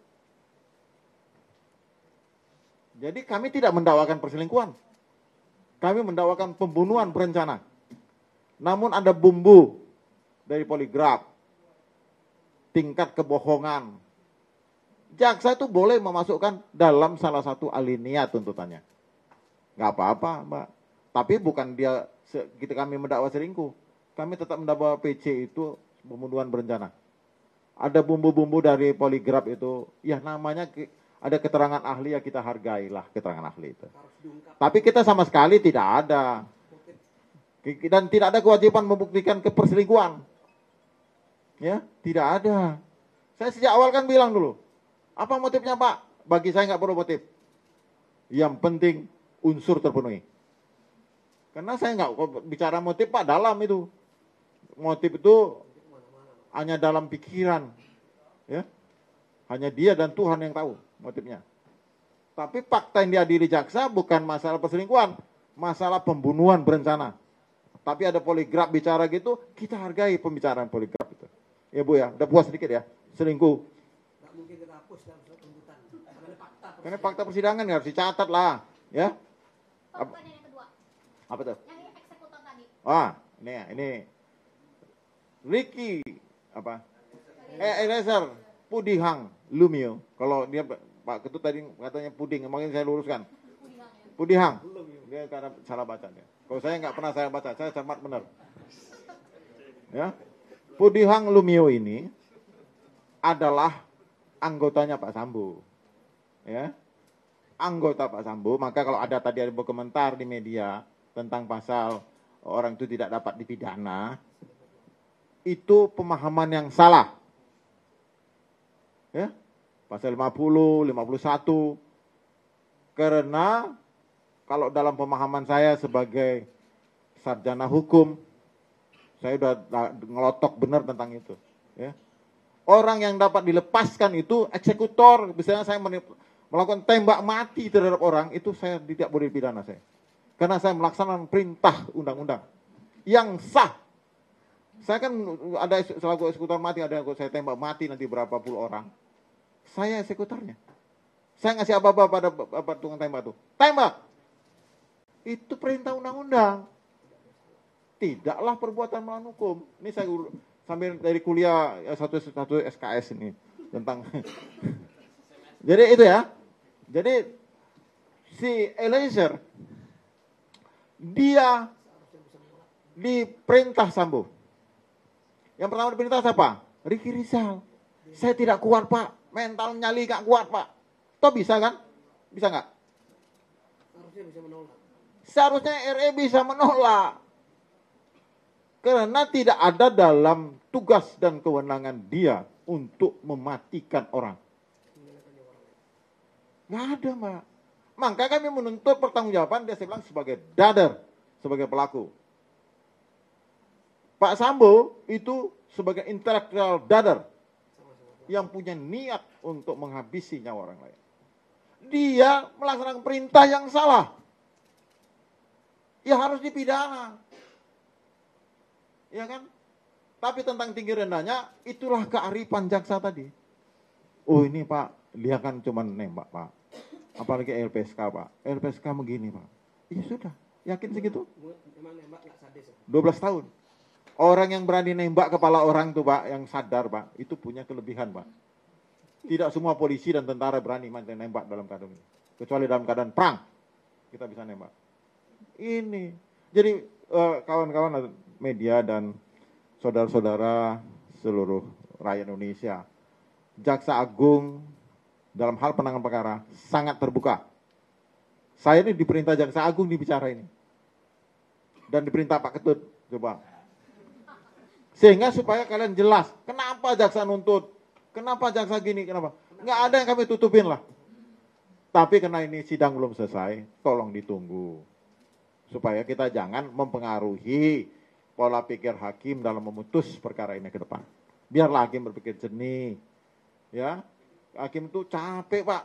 Jadi kami tidak mendakwakan perselingkuhan. Kami mendakwakan pembunuhan berencana. Namun ada bumbu dari poligraf. Tingkat kebohongan. Jaksa itu boleh memasukkan dalam salah satu alinea tuntutannya. Nggak apa-apa, Mbak. Tapi bukan dia, kita kami mendakwa selingkuh. Kami tetap mendakwa P C itu pembunuhan berencana. Ada bumbu-bumbu dari poligraf itu, ya namanya ada keterangan ahli, ya kita hargailah keterangan ahli itu. Tapi kita sama sekali tidak ada. Dan tidak ada kewajiban membuktikan keperselingkuhan. Ya, tidak ada. Saya sejak awal kan bilang dulu, apa motifnya Pak? Bagi saya nggak perlu motif. Yang penting unsur terpenuhi. Karena saya nggak bicara motif Pak dalam itu. Motif itu hanya dalam pikiran. Ya. Hanya dia dan Tuhan yang tahu motifnya. Tapi fakta yang diadili jaksa bukan masalah perselingkuhan. Masalah pembunuhan berencana. Tapi ada poligraf bicara gitu, kita hargai pembicaraan poligraf itu. Ya Bu ya, udah puas sedikit ya. Selingkuh. Nggak mungkin kita hapus dalam surat tuntutan. Karena fakta. Karena fakta persidangan harus dicatat lah, ya. Pertanyaan yang kedua. Apa tuh? Yang ini eksekutor tadi. Ah, ini ya, ini Ricky apa? Eh, Eliezer Pudihang Lumio. Kalau dia Pak Ketut tadi katanya puding, makanya saya luruskan. Pudihang ya. Pudihang. Dia karena salah baca dia. Kalau saya nggak pernah saya baca, saya cermat benar. Ya, Pudihang Lumiu ini adalah anggotanya Pak Sambo. Ya, anggota Pak Sambo. Maka kalau ada tadi ada komentar di media tentang pasal orang itu tidak dapat dipidana, itu pemahaman yang salah. Ya, pasal lima puluh, lima puluh satu. Karena kalau dalam pemahaman saya sebagai sarjana hukum, saya udah ngelotok benar tentang itu. Ya. Orang yang dapat dilepaskan itu eksekutor. Misalnya saya melakukan tembak mati terhadap orang, itu saya tidak boleh dipidana saya. Karena saya melaksanakan perintah undang-undang yang sah. Saya kan ada selaku eksekutor mati, ada yang saya tembak mati nanti berapa puluh orang. Saya eksekutornya. Saya ngasih apa-apa pada apa, tukang tembak itu. Tembak. Itu perintah undang-undang. Tidaklah perbuatan melawan hukum. Ini saya sambil dari kuliah satu satu S K S ini tentang. Jadi itu ya. Jadi si Eliezer dia diperintah Sambo. Yang pertama diperintah siapa? Ricky Rizal. Saya tidak kuat Pak, mental nyali gak kuat Pak. Toh bisa kan? Bisa nggak? Harusnya bisa menolak. Seharusnya R E bisa menolak. Karena tidak ada dalam tugas dan kewenangan dia untuk mematikan orang. Nggak ada, Mbak. Maka kami menuntut pertanggungjawaban dia saya bilang sebagai dader, sebagai pelaku. Pak Sambo itu sebagai intelektual dader yang punya niat untuk menghabisi nyawa orang lain. Dia melaksanakan perintah yang salah. Ya harus dipidana. Ya kan? Tapi tentang tinggi rendahnya, itulah kearifan jaksa tadi. Oh ini Pak, dia kan cuma nembak Pak. Apalagi L P S K Pak. L P S K begini Pak. Ya sudah, yakin segitu? Memang nembak nggak sadis ya? dua belas tahun. Orang yang berani nembak kepala orang tuh Pak, yang sadar Pak, itu punya kelebihan Pak. Tidak semua polisi dan tentara berani nembak dalam keadaan ini. Kecuali dalam keadaan perang, kita bisa nembak. Ini. Jadi eh, kawan-kawan media dan saudara-saudara seluruh rakyat Indonesia, Jaksa Agung dalam hal penanganan perkara sangat terbuka. Saya ini diperintah Jaksa Agung dibicara ini. Dan diperintah Pak Ketut, coba. Sehingga supaya kalian jelas, kenapa jaksa nuntut, kenapa jaksa gini, kenapa. Nggak ada yang kami tutupin lah. Tapi karena ini sidang belum selesai, tolong ditunggu. Supaya kita jangan mempengaruhi pola pikir hakim dalam memutus perkara ini ke depan. Biarlah hakim berpikir jernih. Ya, hakim itu capek Pak.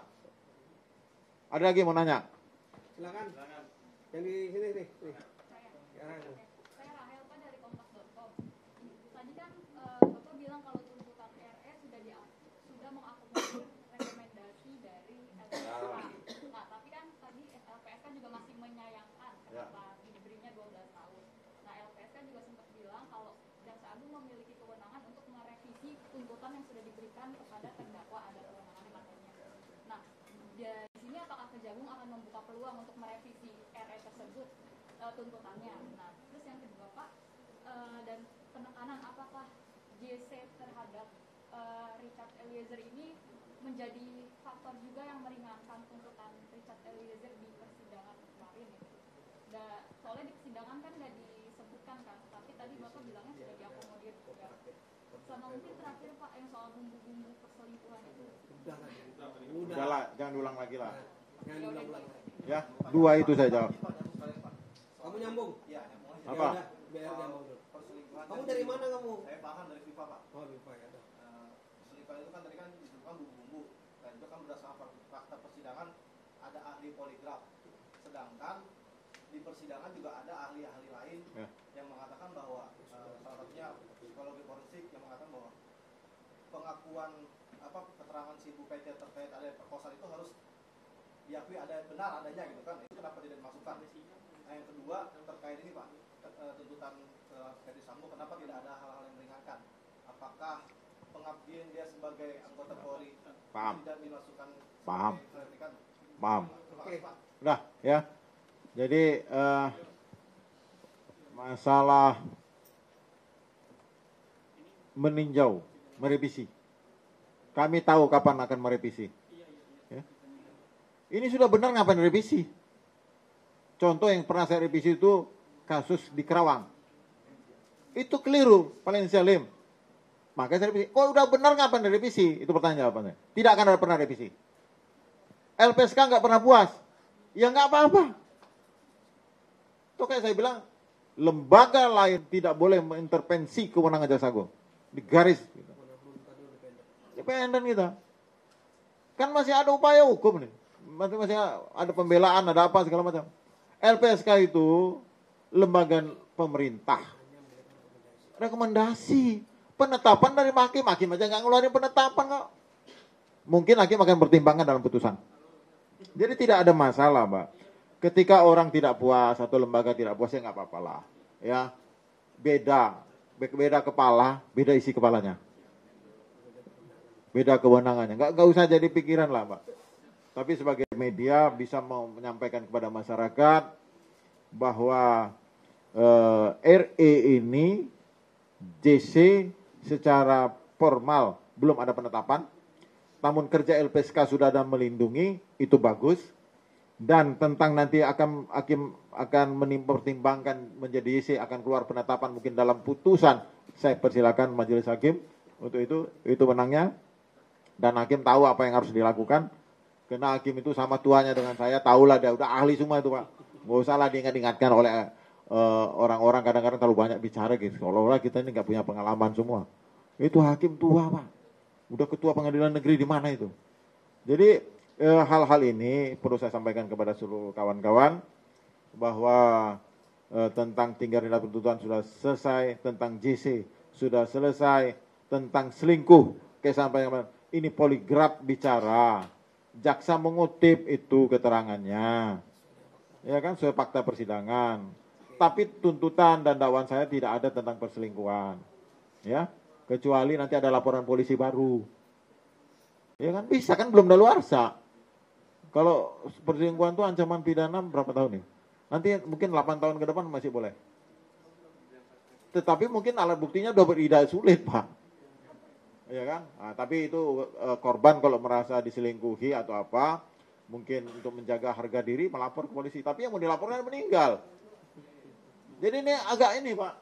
Ada lagi mau nanya? Silakan. Yang di sini nih. nih. Ya, Saya Rahel Pak dari kompas titik com. Tadi kan eh, Bapak bilang kalau tuntutan R E sudah di, sudah mengakomodir rekomendasi dari L P S K. Nah, tapi kan tadi L P S K juga masih menyayangkan kenapa diberinya dua belas tahun. Nah, L P S K juga sempat bilang kalau Jaksa Agung memiliki kewenangan untuk merevisi tuntutan yang sudah diberikan kepada terdakwa, ada kewenangan katanya. Nah, di sini apakah Kejagung akan membuka peluang untuk merevisi R E tersebut uh, tuntutannya? Nah, terus yang kedua Pak, uh, dan penekanan apakah J C terhadap uh, Richard Eliezer ini menjadi faktor juga yang meringankan tuntutan Richard Eliezer di persidangan kemarin ya? Da, soalnya di persidangan kan nggak disebutkan kan, tapi tadi Bapak bilangnya sudah diakomodir juga. Sama mungkin terakhir Pak yang soal bumbu-bumbu perselingkuhan itu. Udah lah. Udah lah, jangan diulang lagi lah. Jangan diulang-ulang. Ya, dua itu saya jawab. Kamu nyambung? Ya, Apa? Ya udah, biar nyambung dulu. perselingkuhan. Kamu dari mana kamu? Saya paham dari FIFA Pak. Oh, lupa ya. Udah. Eh, perselingkuhan itu kan tadi kan disebutkan bumbu-bumbu dan itu kan berdasarkan fakta persidangan ada ahli poligraf. Sedangkan di persidangan juga ada ahli-ahli lain Ya. yang mengatakan bahwa eh, salah satunya psikologi forensik yang mengatakan bahwa pengakuan apa keterangan si Bu Pece terkait ada perkosaan itu harus diakui ada benar adanya gitu kan. Itu kenapa tidak dimasukkan? Nah, yang kedua terkait ini Pak, eh, tuntutan uh, Ferdi Sambo kenapa tidak ada hal-hal yang meringankan? Apakah pengabdian dia sebagai anggota Polri Paham. tidak dimasukkan Paham. sebagai- kan? Paham. Terima kasih, Pak. Udah, ya. Jadi eh, masalah meninjau, merevisi. Kami tahu kapan akan merevisi. Ya. Ini sudah benar ngapain revisi? Contoh yang pernah saya revisi itu kasus di Kerawang. Itu keliru, paling salim. Makanya saya revisi. Kok udah benar ngapain revisi? Itu pertanyaan jawabannya. Tidak akan ada pernah revisi. L P S K nggak pernah puas. Ya nggak apa-apa. Itu kayak saya bilang, lembaga lain tidak boleh mengintervensi kewenangan Jaksa Agung. Di garis. Gitu. Independen kita. Kan masih ada upaya hukum nih. Masih masih ada pembelaan, ada apa segala macam. L P S K itu lembaga pemerintah. Rekomendasi. Penetapan dari hakim. Hakim aja nggak ngeluarin penetapan kok. Mungkin hakim akan pertimbangkan dalam putusan. Jadi tidak ada masalah, Mbak. Ketika orang tidak puas, atau lembaga tidak puas, ya nggak apa-apa lah. Ya, beda. Beda kepala, beda isi kepalanya. Beda kewenangannya. Nggak, nggak usah jadi pikiran lah, Mbak. Tapi sebagai media bisa mau menyampaikan kepada masyarakat bahwa eh, R E ini J C secara formal belum ada penetapan, namun kerja L P S K sudah ada melindungi, itu bagus. Dan tentang nanti akan hakim akan mempertimbangkan menjadi J C, akan keluar penetapan mungkin dalam putusan, saya persilakan majelis hakim untuk itu, itu menangnya. Dan hakim tahu apa yang harus dilakukan. Karena hakim itu sama tuanya dengan saya, tahulah dia udah ahli semua itu, Pak. Nggak usah lah diingat-ingatkan oleh uh, orang-orang kadang-kadang terlalu banyak bicara gitu. Seolah-olah kita ini nggak punya pengalaman semua. Itu hakim tua, Pak. Udah ketua pengadilan negeri di mana itu. Jadi eh, hal-hal ini perlu saya sampaikan kepada seluruh kawan-kawan bahwa eh, tentang tinggal rendah tuntutan sudah selesai, tentang J C sudah selesai, tentang selingkuh kayak sampai ini poligraf bicara, jaksa mengutip itu keterangannya, ya kan, sesuai fakta persidangan. Tapi tuntutan dan dakwaan saya tidak ada tentang perselingkuhan, ya, kecuali nanti ada laporan polisi baru, ya kan, bisa kan, belum daluarsa. Kalau perselingkuhan itu ancaman pidana berapa tahun nih? Nanti mungkin delapan tahun ke depan masih boleh. Tetapi mungkin alat buktinya udah tidak sulit, Pak. Ya kan? Nah, tapi itu e, korban kalau merasa diselingkuhi atau apa, mungkin untuk menjaga harga diri melapor ke polisi. Tapi yang mau dilaporkan meninggal. Jadi ini agak ini, Pak.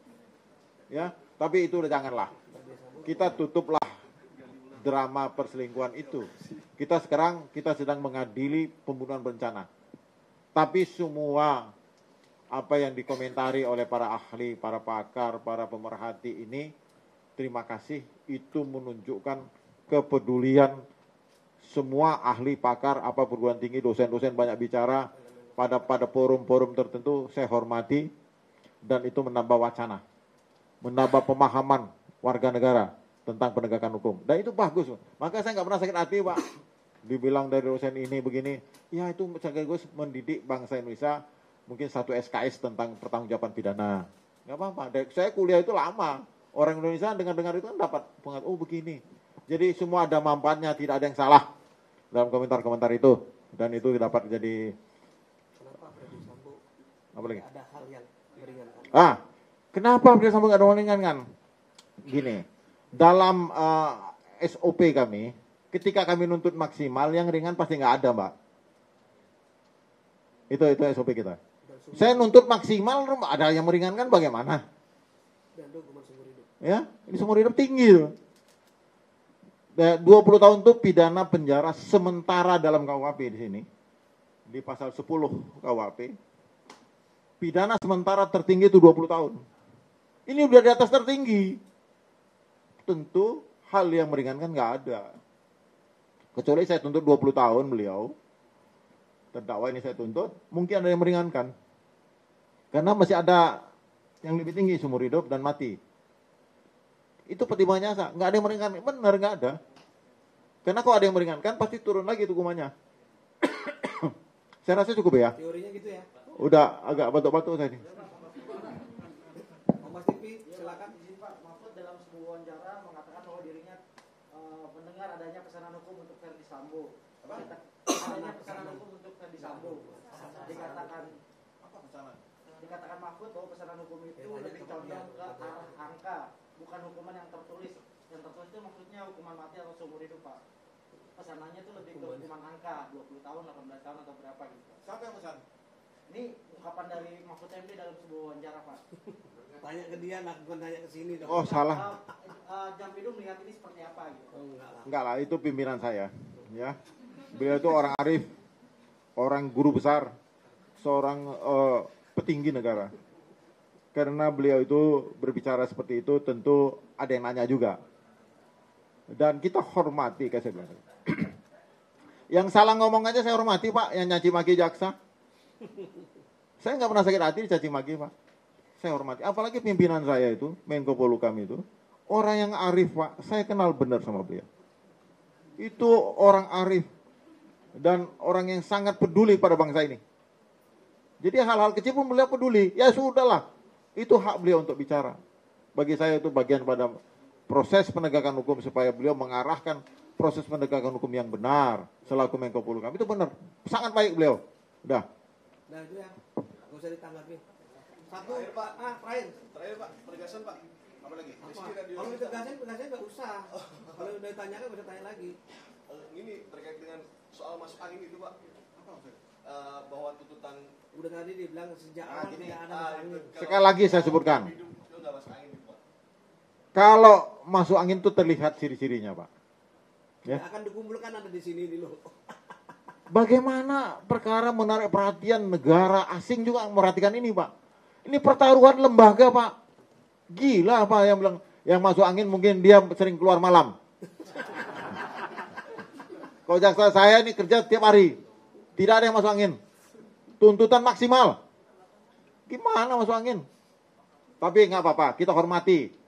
Ya, tapi itu udah janganlah. Kita tutuplah drama perselingkuhan itu. Kita sekarang kita sedang mengadili pembunuhan berencana. Tapi semua apa yang dikomentari oleh para ahli, para pakar, para pemerhati ini, terima kasih, itu menunjukkan kepedulian semua ahli, pakar, apa perguruan tinggi, dosen-dosen banyak bicara pada pada forum-forum tertentu, saya hormati, dan itu menambah wacana, menambah pemahaman warga negara tentang penegakan hukum. Dan itu bagus. Maka saya nggak pernah sakit hati, Pak. Dibilang dari dosen ini begini, ya itu sekaligus mendidik bangsa Indonesia, mungkin satu S K S tentang pertanggungjawaban pidana. Nggak apa-apa. Saya kuliah itu lama. Orang Indonesia dengar-dengar itu kan dapat pengetahuan, oh begini. Jadi semua ada manfaatnya, tidak ada yang salah dalam komentar-komentar itu. Dan itu dapat jadi... Kenapa Ferdi Sambo apa lagi? ada hal yang meringankan? Ah, kenapa Ferdi Sambo nggak ada meringankan? Gini, dalam uh, S O P kami, ketika kami nuntut maksimal, yang ringan pasti nggak ada, Mbak. Itu itu S O P kita. Saya nuntut maksimal, ada yang meringankan bagaimana? Dan hukuman seumur hidup. Ya, ini seumur hidup tinggi tuh. dua puluh tahun itu pidana penjara sementara dalam K U H P di sini. Di pasal sepuluh K U H P. Pidana sementara tertinggi itu dua puluh tahun. Ini udah di atas tertinggi. Tentu hal yang meringankan nggak ada. Kecuali saya tuntut dua puluh tahun beliau. Terdakwa ini saya tuntut, mungkin ada yang meringankan. Karena masih ada yang lebih tinggi, seumur hidup dan mati. Itu pertimbangannya, nggak ada yang meringankan. Benar, nggak ada. Karena kalau ada yang meringankan, pasti turun lagi hukumannya. Saya rasa cukup ya. Teorinya gitu ya. Udah agak batuk-batuk saya ini. Mas T V, silakan. Izin Pak, Mahfud dalam sebuah wawancara mengatakan bahwa dirinya uh, mendengar adanya pesanan hukum untuk Ferdi Sambo. Apa? Adanya pesanan hukum untuk Ferdi Sambo. Dikatakan Apa pesanan? dikatakan Mahfud bahwa pesanan hukum itu Ya, banyak lebih temannya. condong ke arah angka, bukan hukuman yang tertulis. Yang tertulis itu maksudnya hukuman mati atau seumur hidup, Pak. Pesanannya itu lebih ke hukuman angka, dua puluh tahun, delapan belas tahun atau berapa gitu. Siapa yang pesan? Ini ungkapan dari Mahfud M D dalam sebuah wawancara, Pak. Tanya ke dia lah, bukan tanya ke sini dong. Oh, salah. Uh, uh, Jampidu melihat ini seperti apa gitu. Oh, enggak lah. Enggak lah, itu pimpinan saya. Ya, beliau itu orang arif, orang guru besar, seorang eh, petinggi negara. Karena beliau itu berbicara seperti itu, tentu ada yang nanya juga. Dan kita hormati, kayak saya bilang. Yang salah ngomong aja saya hormati, Pak. Yang nyaci maki jaksa. Saya nggak pernah sakit hati dicaci maki, Pak. Saya hormati. Apalagi pimpinan saya itu, Menko Polhukam itu, orang yang arif, Pak. Saya kenal benar sama beliau. Itu orang arif dan orang yang sangat peduli pada bangsa ini. Jadi hal-hal kecil pun beliau peduli. Ya sudahlah, itu hak beliau untuk bicara. Bagi saya itu bagian pada proses penegakan hukum supaya beliau mengarahkan proses penegakan hukum yang benar selaku Menko Polhukam. Itu benar, sangat baik beliau. Udah. Nah itu ya, nggak usah ditanggapi. Satu, Terakhir, Pak. ah terakhir. Terakhir Pak, penegasan Pak. Apa lagi? Apa? Rizky Radio. Kalau ditegasin, tegasin nggak usah. Kalau udah ditanyakan, nggak usah tanya lagi. Eh, Ini terkait dengan soal masuk angin itu Pak. Apa maksudnya? Eh, bahwa tuntutan Udah tadi dibilang sejak Ah, awal gini, tidak ada ah, masuk itu angin. kalau- Sekali lagi saya sebutkan. hidup itu nggak masuk angin itu Pak. Kalau masuk angin itu terlihat ciri-cirinya, Pak. Ya. Nggak akan dikumpulkan ada di sini dulu. Bagaimana perkara menarik perhatian negara asing juga memperhatikan ini, Pak. Ini pertaruhan lembaga, Pak. Gila, Pak, yang bilang yang masuk angin mungkin dia sering keluar malam. Kalau jaksa saya ini kerja tiap hari. Tidak ada yang masuk angin. Tuntutan maksimal. Gimana masuk angin? Tapi nggak apa-apa, kita hormati.